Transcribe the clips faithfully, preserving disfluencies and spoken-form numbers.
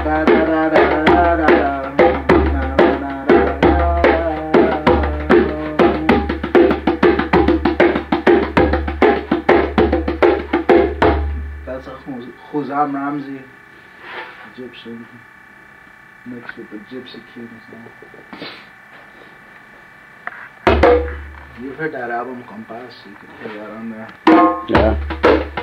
That's a Huzam Ramsey, Egyptian, mixed with the Gypsy Kings. You've heard that album Compass, you can hear that on there. Yeah.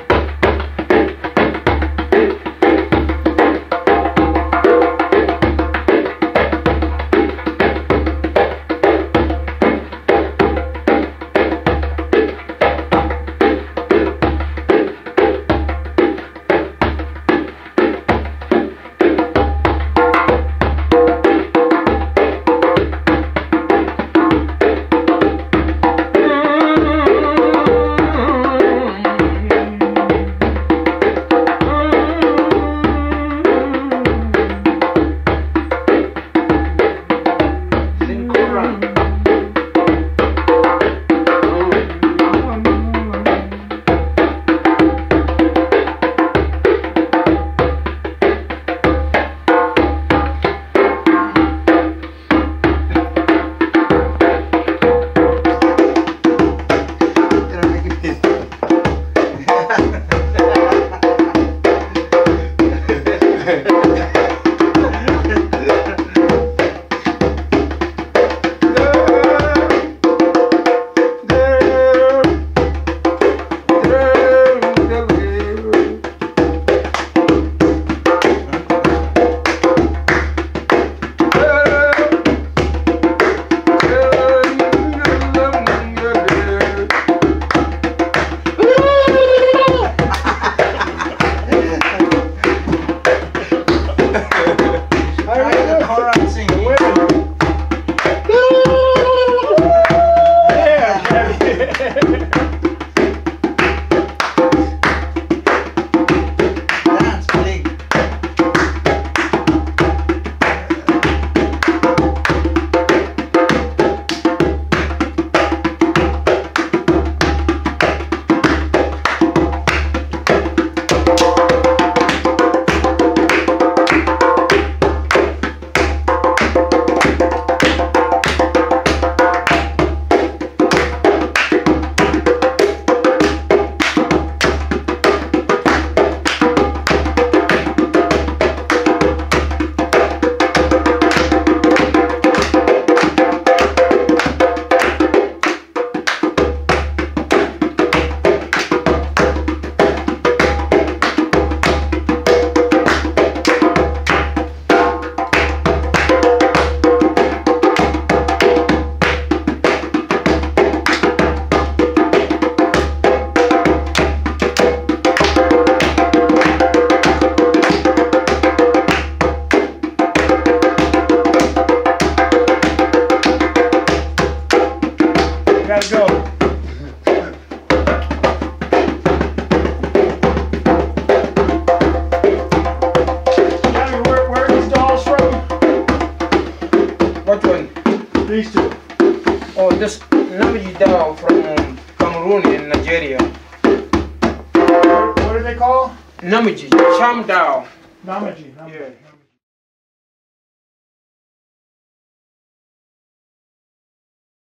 Gotta go. Johnny, where, where are these dolls from? What one? These two. Oh, this Namaji doll from um, Cameroon in Nigeria. What, what do they call? Namaji, Cham doll. Namaji. Namaji. Yeah.